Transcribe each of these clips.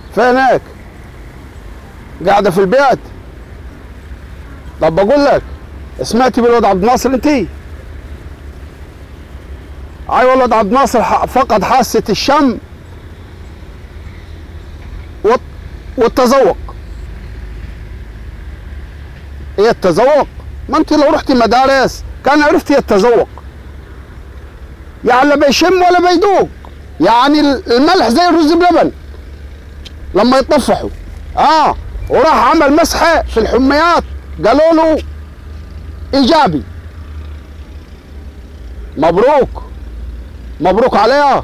فينك؟ قاعدة في البيت؟ طب بقول لك، سمعتي بالواد عبد الناصر انت؟ اي والله الواد عبد الناصر فقد حاسة الشم والتذوق. ايه التذوق؟ ما انت لو رحتي مدارس كان عرفتي التذوق. يعني لا بيشم ولا بيذوق، يعني الملح زي الرز بلبن لما يطفحوا. وراح عمل مسحه في الحميات قالوا له ايجابي. مبروك، مبروك عليها.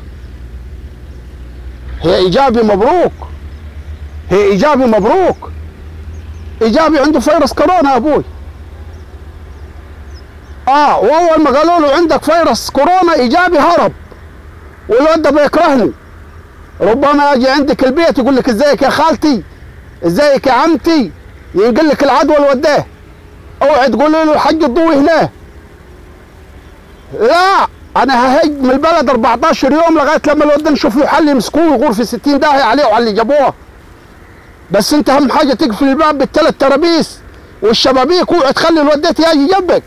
هي ايجابي مبروك، هي ايجابي مبروك. ايجابي عنده فيروس كورونا يا ابوي. واول ما قالوا له عندك فيروس كورونا ايجابي هرب، والواد ده بيكرهني. ربما يجي عندك البيت يقول لك ازيك يا خالتي، ازيك يا عمتي، ينقل لك العدوى لوداه. اوعي تقولي له الحج الضوي هنا. لا، انا ههج من البلد 14 يوم لغايه لما الواد ده نشوف له حل يمسكوه يغور في 60 داهيه عليه وعلى اللي جابوه. بس انت اهم حاجه تقفل الباب بالثلاث ترابيس والشبابيك، اوعي تخلي الواد ده يجي جنبك.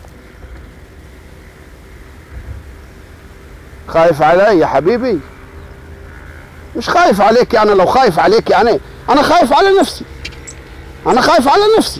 خايف علي يا حبيبي؟ مش خايف عليك. يعني لو خايف عليك يعني انا خايف على نفسي، انا خايف على نفسي.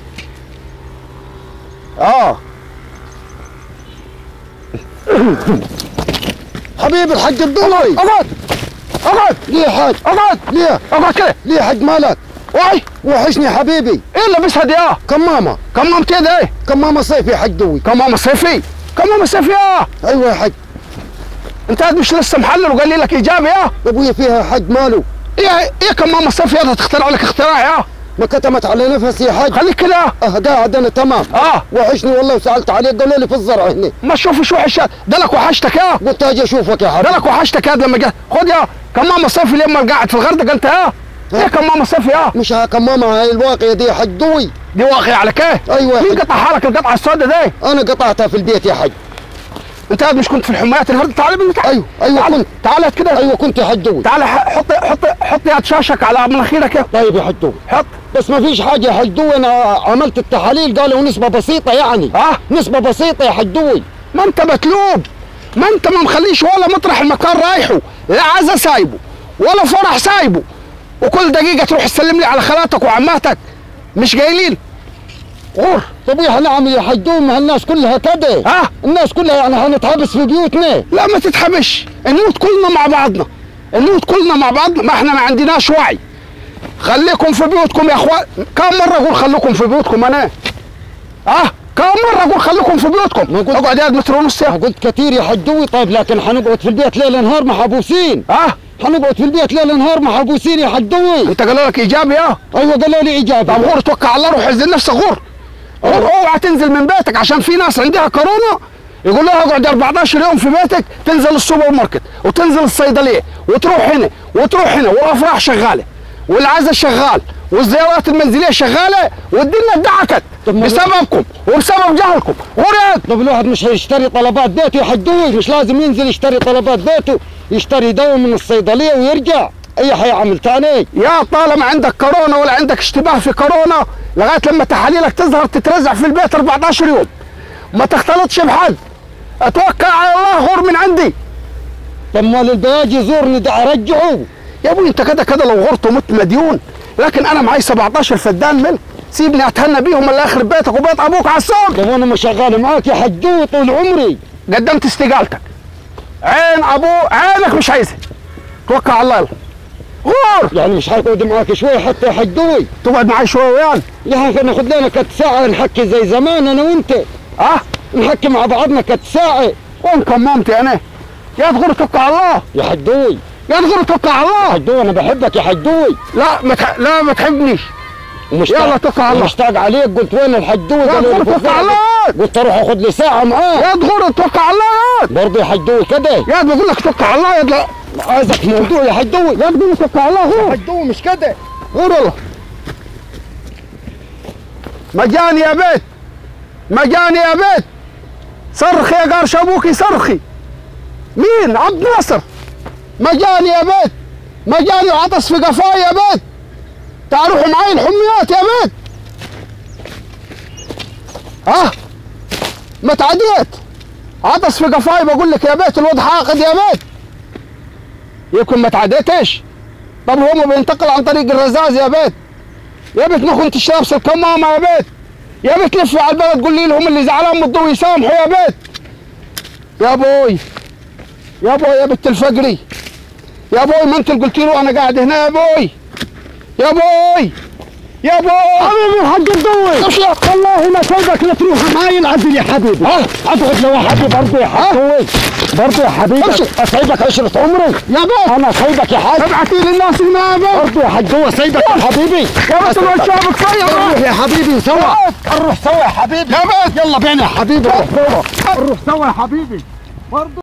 حبيبي الحاج الضوي، اقعد اقعد. ليه يا حاج؟ اقعد. ليه؟ اقعد كده. ليه يا حاج مالك؟ واي وحشني يا حبيبي. ايه اللي لابسها دي؟ كمامه. كمامتي ده ايه؟ كمامه صيفي يا حاج ضوي. كمامه صيفي؟ كمامه صيفي. ايوه يا حاج. انت مش لسه محلل وقال لي لك ايجابي؟ يا ابويا فيها يا حاج ماله. ايه كمامه صيفي؟ هذا تخترع لك اختراع. ما كتمت على نفسي يا حاج. خليك كده. قاعد انا تمام. وحشني والله وسالت عليك قالوا لي في الزرع هنا. ما تشوفش وحش ده لك وحشتك. قلت اجي اشوفك يا حبيبي. ده لك وحشتك لما جه. خد كمامه صيفي لما قاعد في الغردقه انت. ايه كمامه صيفي؟ مش كمامه، هاي الواقيه دي يا حاج ضوي. دي واقيه عليك ايه؟ ايوه. مين قطعها لك القطعه السوداء دي؟ انا قطعتها في البيت يا حاج. انت مش كنت في الحمايات الهرد؟ تعال من تعال. ايوه كنت. تعال كده. ايوه كنت يا حاج ضوي. تعال حط يد شاشك على مناخيرك. طيب يا حاج ضوي. حط. بس ما فيش حاجه يا حاج ضوي، انا عملت التحاليل قالوا نسبه بسيطه يعني. نسبه بسيطه يا حاج ضوي. ما انت متلوب، ما انت ما مخليش ولا مطرح المكان رايحه، لا عزا سايبه ولا فرح سايبه، وكل دقيقه تروح تسلم لي على خالاتك وعماتك مش قايلين. غور. طب ايه هنعمل يا حاج ضوي؟ ما الناس كلها كده. الناس كلها يعني هنتحبس في بيوتنا. لا ما تتحبش، نموت كلنا مع بعضنا، نموت كلنا مع بعضنا. ما احنا ما عندناش وعي. خليكم في بيوتكم يا اخوان. كم مره اقول خليكم في بيوتكم انا؟ كم مره اقول خليكم في بيوتكم؟ اقعد يا متر ونص. قلت كتير يا حاج ضوي. طيب لكن حنقعد في البيت ليل نهار محبوسين. حنقعد في البيت ليل نهار محبوسين يا حاج ضوي. انت قالوا لك ايجابي؟ ايوه قالوا لي ايجابي. طب غور توكل على الله، روح اعزل نفسك. غور اوعى تنزل من بيتك، عشان في ناس عندها كورونا يقول لها اقعد 14 يوم في بيتك. تنزل السوبر ماركت وتنزل الصيدليه وتروح هنا وتروح هنا، والافراح شغاله والعزاء شغال والزيارات المنزليه شغاله، والدنيا ادعكت بسببكم وبسبب جهلكم. غور. طب الواحد مش هيشتري طلبات بيته يا حاج ضوي؟ مش لازم ينزل يشتري طلبات بيته؟ يشتري دواء من الصيدليه ويرجع. اي حيعمل تاني؟ يا طالما عندك كورونا ولا عندك اشتباه في كورونا لغايه لما تحاليلك تظهر تترزع في البيت 14 يوم، ما تختلطش بحد، اتوكل على الله. غور من عندي. طب مال البياجي يزورني ده ارجعه؟ يا ابوي انت كده لو غرت ومت مديون، لكن انا معي 17 فدان ملك، سيبني اتهنى بيهم الا يخرب بيتك وبيت ابوك على السوق. طب انا مش شغال معاك يا حاج ضوي طول عمري. قدمت استقالتك، عين عينك مش عايزها. توكل على الله. غور. يعني مش هقعد معاك شوي حتى يا حاج ضوي؟ تقعد معي شوي ويانا يا اخي. ناخذ لنا كت ساعه نحكي زي زمان انا وانت. نحكي مع بعضنا كت ساعه. وين كمامتي انا؟ يا تغور توكل على الله يا حاج ضوي. يا تغور توكل على الله يا حاج ضوي. انا بحبك يا حاج ضوي. لا ما تحبنيش. يلا توكل على الله. مشتاق عليك. قلت وين الحاج ضوي؟ يا تغور توكل على الله. قلت اروح اخذ لي ساعه معاه. يا تغور توكل على الله برضه يا حاج ضوي كده. يا بقول لك توكل على الله. يا عايزك موضوع يا حاج ضوي. يا تقول لي توكل على الله. غور يا حاج ضوي مش كده. غور والله. مجاني يا بيت، مجاني يا بيت. صرخي يا قرش ابوكي صرخي. مين؟ عبد الناصر. مجاني يا بيت، مجاني وعطس في قفاي يا بيت. تعال روحوا معي الحميات يا بيت. ما تعديت عطس في قفاي بقول لك يا بيت، الواد حاقد يا بيت. يمكن ما تعديتش. طب هو ما بينتقل عن طريق الرزاز يا بيت. يا بيت ما كنتش لابس الكمامه يا بيت. يا بيت لفي على البلد قولي لهم اللي زعلان من الضوء يسامحوا يا بيت. يا ابوي يا ابوي يا بنت الفقري يا ابوي، ما انت اللي قلت له انا قاعد هنا يا ابوي. يا ابوي يا ابوي حبيبي الحاج الضوي والله ما سايبك لا تروح معاي العدل يا حبيبي. اقعد لو يا حبيبي برضه يا حاج ضوي، برضه يا حبيبي اسيبك عشرة عمري يا بيت. انا سايبك يا حاج. ابعتي للناس هنا يا بيت. برضه يا حاج ضوي اسيبك يا حبيبي. يا بيت ما شافك فيا. نروح يا حبيبي سوا، نروح سوا يا حبيبي. يا بيت يلا بينا يا حبيبي، نروح سوا، نروح سوا يا حبيبي برضه.